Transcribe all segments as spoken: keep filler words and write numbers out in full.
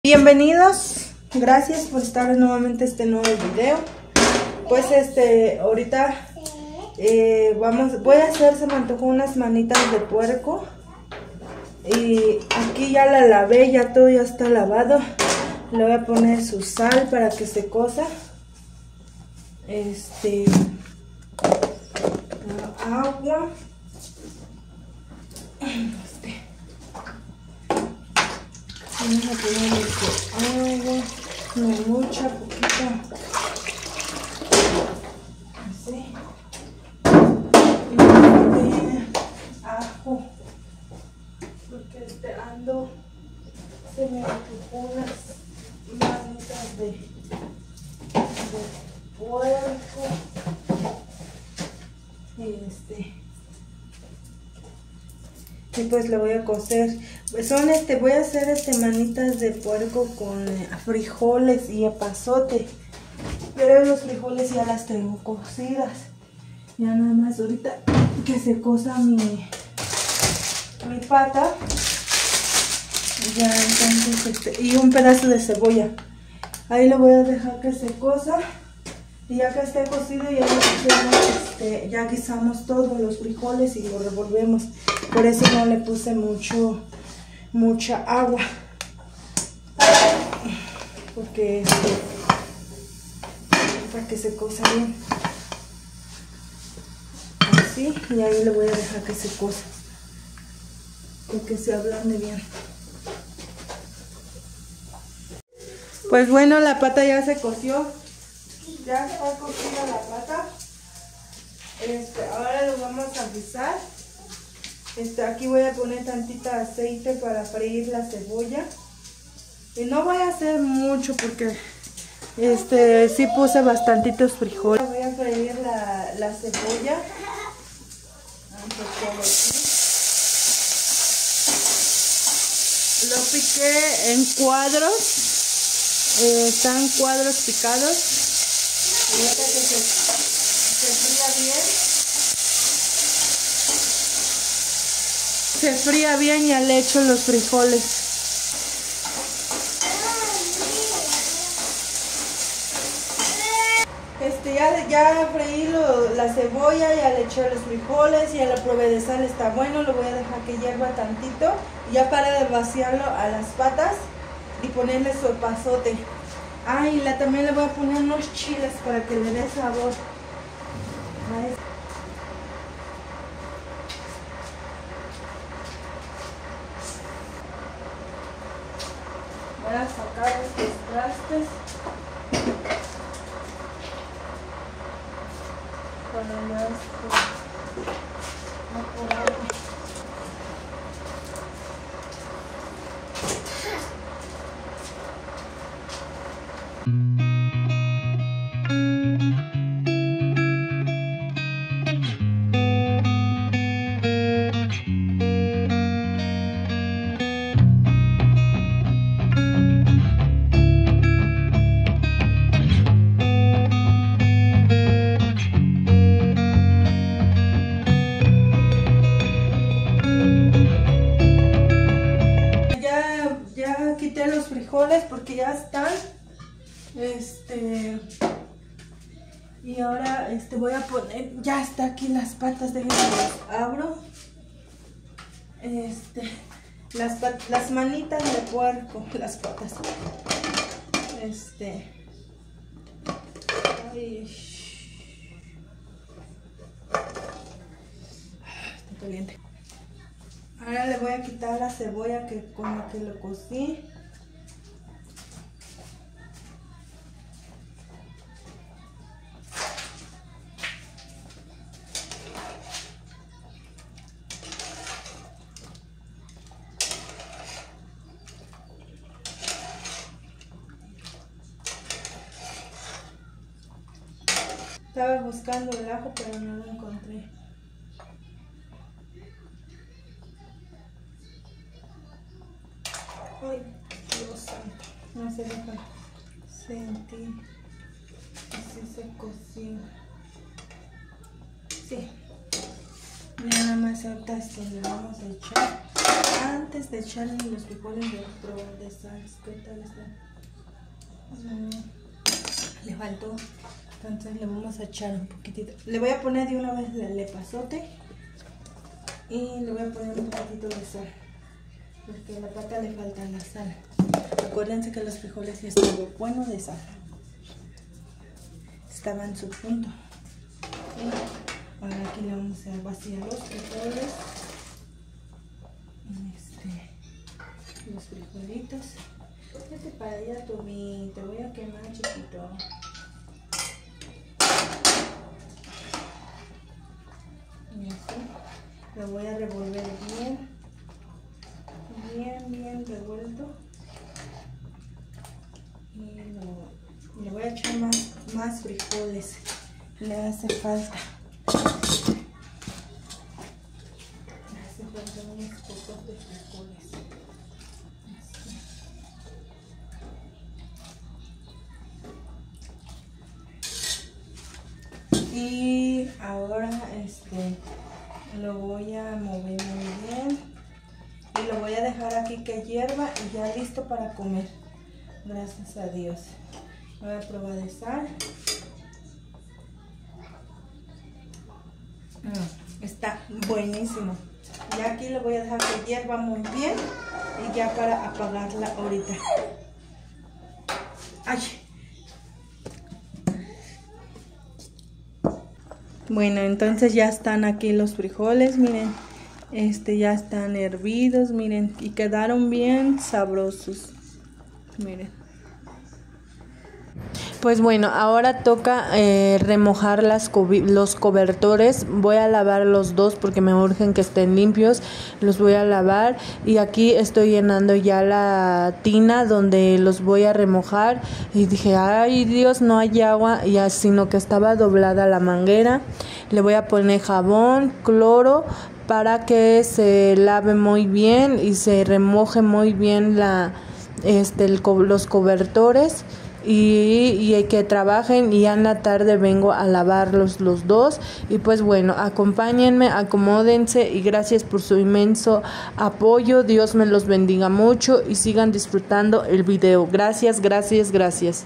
Bienvenidos, gracias por estar nuevamente este nuevo video. Pues este, ahorita eh, vamos, voy a hacer, se me antojó unas manitas de puerco. Y aquí ya la lavé, ya todo ya está lavado. Le voy a poner su sal para que se cosa. Este, agua. Este. Vamos a poner agua, no mucha, poquita, así, y de ajo, porque este ando, se me antojó unas manitas de, de puerco, y este, y pues le voy a cocer. Son este, voy a hacer este manitas de puerco con frijoles y epazote. Pero los frijoles ya las tengo cocidas. Ya nada más ahorita que se cosa mi, mi pata. Ya entonces este, y un pedazo de cebolla. Ahí lo voy a dejar que se cosa. Y ya que esté cocido, ya, este, ya guisamos todos los frijoles y lo revolvemos. Por eso no le puse mucho, mucha agua. Porque este, para que se cosa bien. Así, y ahí le voy a dejar que se cosa. Y que se ablande bien. Pues bueno, la pata ya se coció. Ya está cocida la pata. Este, ahora lo vamos a guisar. Este, aquí voy a poner tantita aceite para freír la cebolla. Y no voy a hacer mucho porque este, sí puse bastantitos frijoles. Voy a freír la, la cebolla. Lo piqué en cuadros. Eh, están cuadros picados. Y ahora que se, se fría bien. Se fría bien, ya le echo los frijoles. Este, ya, ya freí lo, la cebolla, ya le eché los frijoles, ya la probé de sal, está bueno. Lo voy a dejar que hierva tantito. Ya para de vaciarlo a las patas y ponerle su epazote. Ah, y la, también le voy a poner unos chiles para que le dé sabor. Ahí. Voy a sacar estos trastes para ya apurarlo. Quité los frijoles porque ya están, este, y ahora este voy a poner, ya está aquí las patas, déjenme las abro, este, las, pat, las manitas de puerco, las patas, este, ay, está caliente. Ahora le voy a quitar la cebolla que con la que lo cocí. Estaba buscando el ajo, pero no lo encontré. Ay, Dios santo, no se deja sentir. Así se cocina. Sí. Nada más ahorita esto le vamos a echar. Antes de echarle los frijoles voy a probar de sal. ¿Qué tal está? Mm, le faltó. Entonces le vamos a echar un poquitito. Le voy a poner de una vez el epazote. Y le voy a poner un poquitito de sal. Porque a la pata le falta la sal. Acuérdense que los frijoles ya estaban buenos de sal. Estaba en su punto. Y ahora aquí le vamos a vaciar los frijoles. Este, los frijolitos. Vete para allá, Toby. Te voy a quemar, chiquito. Y así. Lo voy a revolver bien. Bien, bien revuelto. Y lo, le voy a echar más, más frijoles. Le hace falta. Le hace falta unos pocos de frijoles. Así. Y ahora este lo voy a mover muy bien. Y lo voy a dejar aquí que hierva y ya listo para comer. Gracias a Dios. Voy a probar de sal. Mm, está buenísimo. Ya aquí lo voy a dejar que hierva muy bien. Y ya para apagarla ahorita. ¡Ay! Bueno, entonces ya están aquí los frijoles, miren. Este ya están hervidos, miren, y quedaron bien sabrosos. Miren. Pues bueno, ahora toca eh, remojar las los cobertores. Voy a lavar los dos porque me urgen que estén limpios. Los voy a lavar y aquí estoy llenando ya la tina donde los voy a remojar. Y dije, ay Dios, no hay agua, ya, sino que estaba doblada la manguera. Le voy a poner jabón, cloro, para que se lave muy bien y se remoje muy bien la, este, el, los cobertores. Y, y que trabajen y ya en la tarde vengo a lavarlos los dos. Y pues bueno, acompáñenme, acomódense y gracias por su inmenso apoyo. Dios me los bendiga mucho y sigan disfrutando el video. Gracias, gracias, gracias.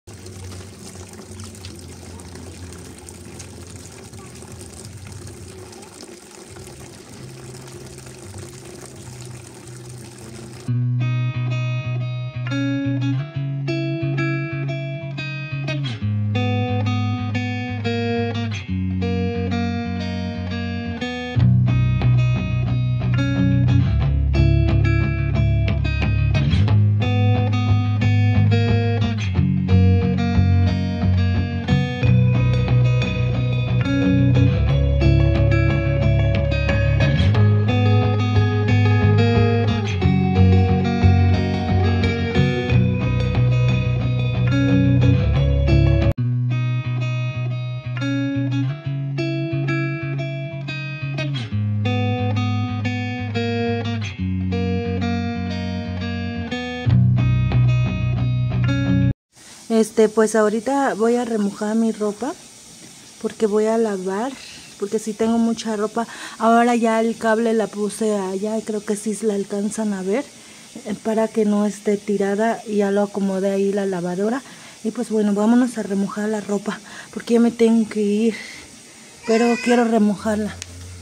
Este, pues ahorita voy a remojar mi ropa porque voy a lavar, porque si tengo mucha ropa. Ahora ya el cable la puse allá y creo que sí la alcanzan a ver, eh, para que no esté tirada, y ya lo acomodé ahí la lavadora. Y pues bueno, vámonos a remojar la ropa porque ya me tengo que ir, pero quiero remojarla.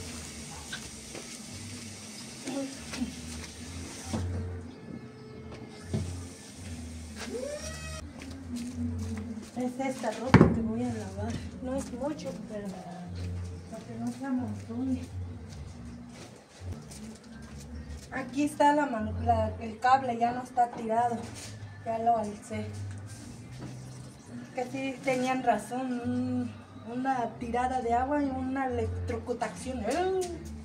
Es esta ropa que voy a lavar. No es mucho, pero para que no se amontone. Aquí está la, la, el cable, ya no está tirado. Ya lo alcé. Que sí tenían razón. Un, una tirada de agua y una electrocutación. ¡Eh!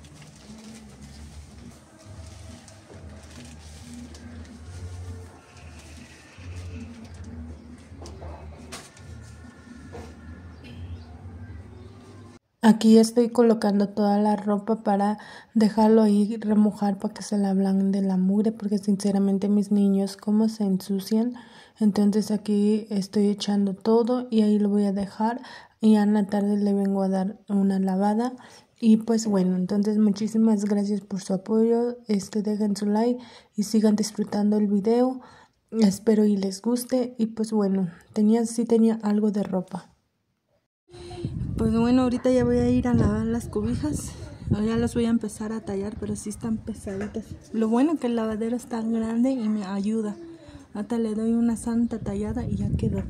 Aquí estoy colocando toda la ropa para dejarlo ahí remojar para que se la ablande la mugre, porque sinceramente mis niños como se ensucian. Entonces aquí estoy echando todo y ahí lo voy a dejar y ya en la tarde le vengo a dar una lavada Y pues bueno, entonces muchísimas gracias por su apoyo, este dejen su like y sigan disfrutando el video, espero y les guste. Y pues bueno, tenía, sí tenía algo de ropa. Pues bueno, ahorita ya voy a ir a lavar las cobijas, ya las voy a empezar a tallar, pero sí están pesaditas. Lo bueno que el lavadero está grande y me ayuda. Hasta le doy una santa tallada y ya quedó.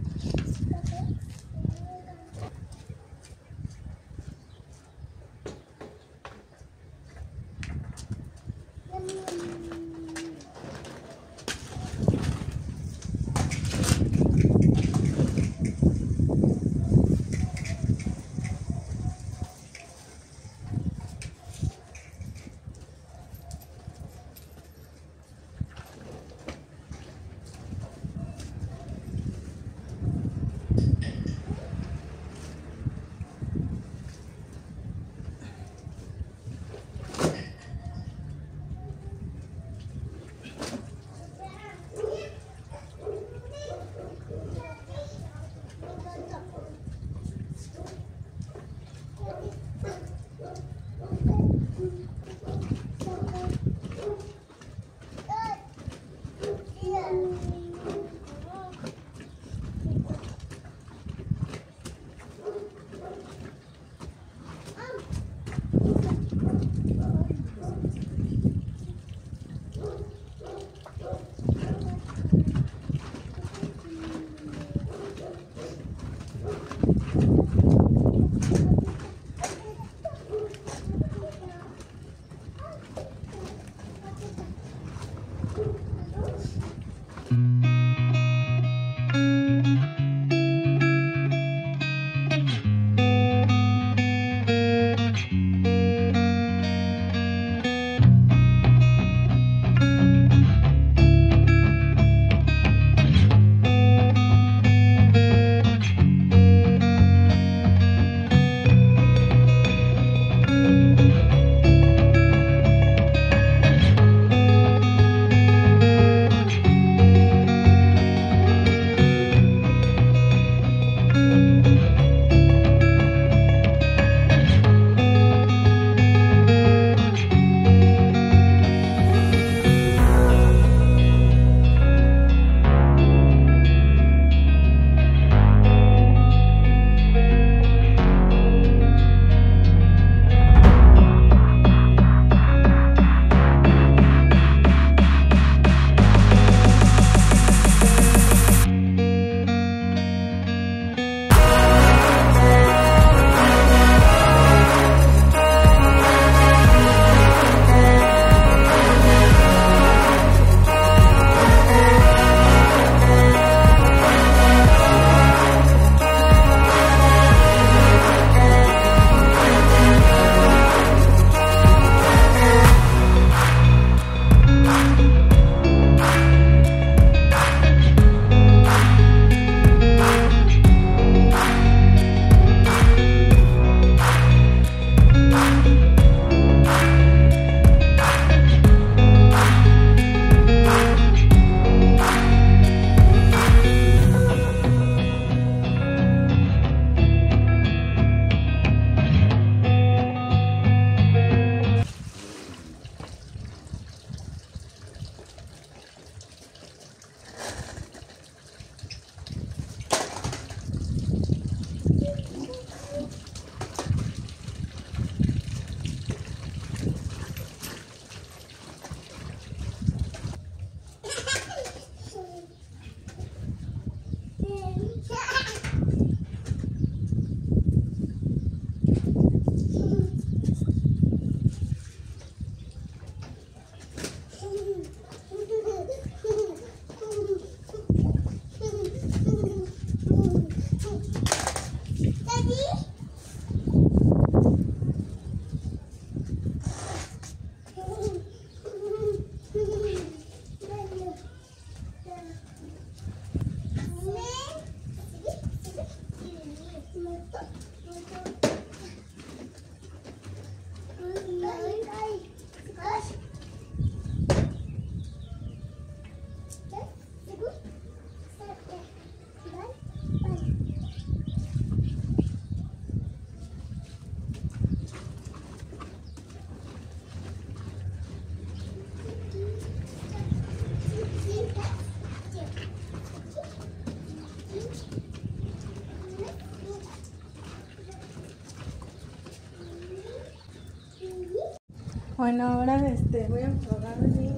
Bueno, ahora este, voy a enjuagar mi,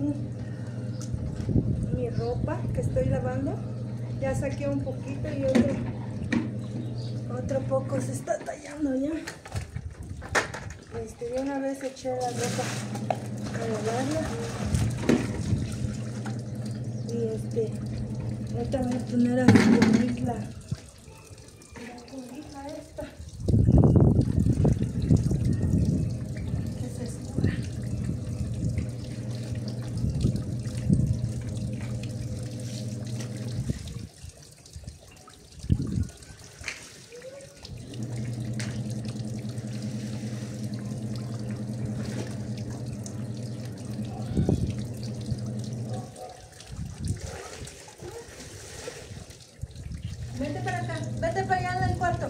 mi ropa que estoy lavando. Ya saqué un poquito y otro, otro poco se está tallando ya. Este, de una vez eché la ropa a lavarla. Y este, ahorita voy a poner a escurrir la, la cobija esta. Que se escurra. Vete para acá, vete para allá en el cuarto.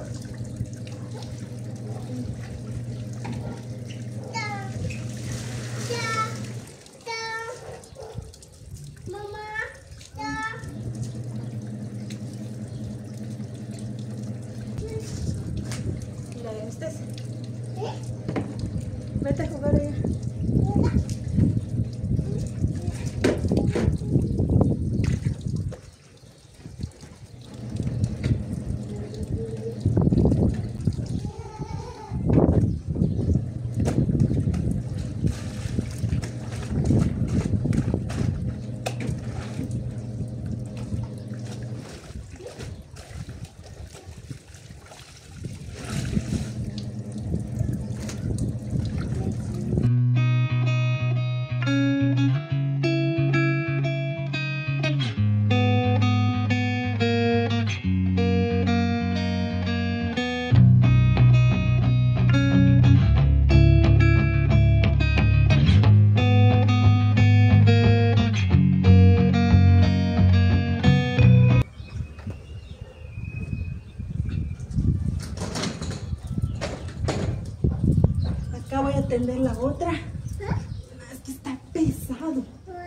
Mamá, Mira, ¿ya viste? Vete a jugar allá. Acá voy a tender la otra. Es que está pesado.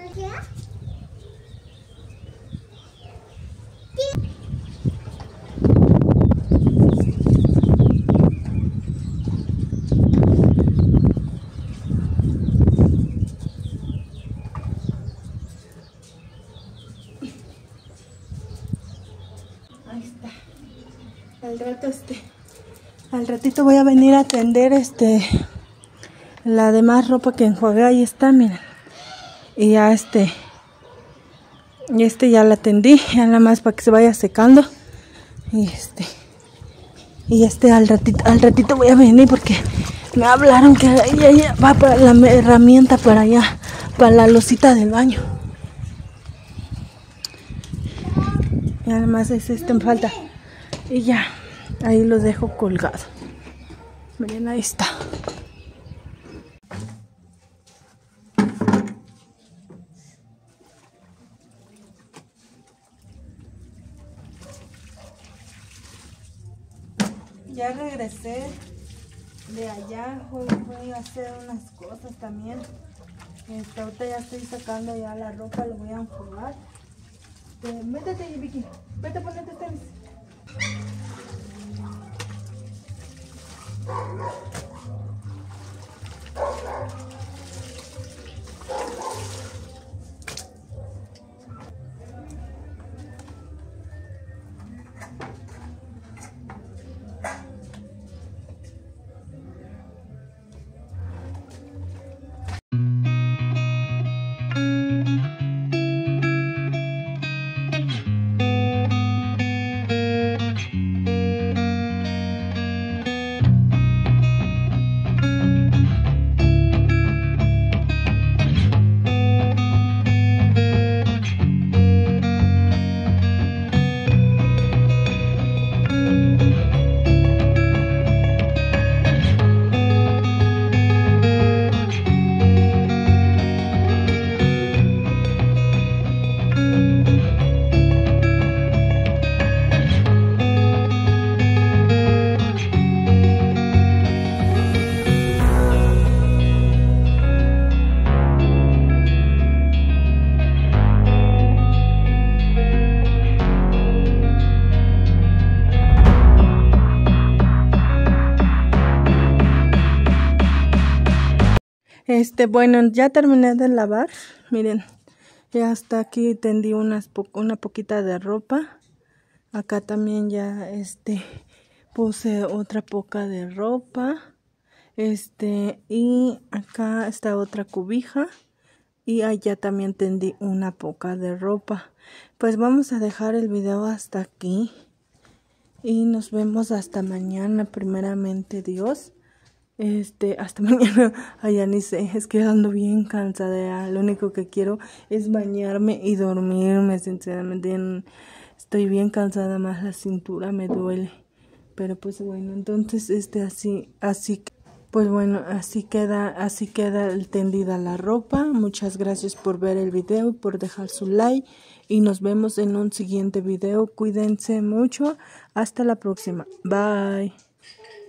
Ahí está. Al rato este, al ratito voy a venir a tender este la demás ropa que enjuagué. Ahí está, miren. Y ya este, y este ya la tendí, ya nada más para que se vaya secando. Y este, y este al ratito, al ratito voy a venir porque me hablaron que ya, ya va para la herramienta para allá, para la losita del baño. Y nada más es este en falta. Y ya, ahí los dejo colgados. Miren, ahí está. Ya regresé de allá, voy, voy a hacer unas cosas también. Este, ahorita ya estoy sacando ya la ropa, lo voy a enjuagar. Eh, métete ahí, Vicky, vete a ponerte tenis. Este, bueno, ya terminé de lavar. Miren, ya hasta aquí tendí unas po una poquita de ropa. Acá también ya, este, puse otra poca de ropa. Este, y acá está otra cobija. Y allá también tendí una poca de ropa. Pues vamos a dejar el video hasta aquí. Y nos vemos hasta mañana, primeramente Dios. Este, hasta mañana, allá ni sé, es que ando bien cansada. Lo único que quiero es bañarme y dormirme, sinceramente. Estoy bien cansada, más la cintura me duele. Pero pues bueno, entonces este así, así pues bueno, así queda, así queda tendida la ropa. Muchas gracias por ver el video, por dejar su like y nos vemos en un siguiente video. Cuídense mucho. Hasta la próxima. Bye.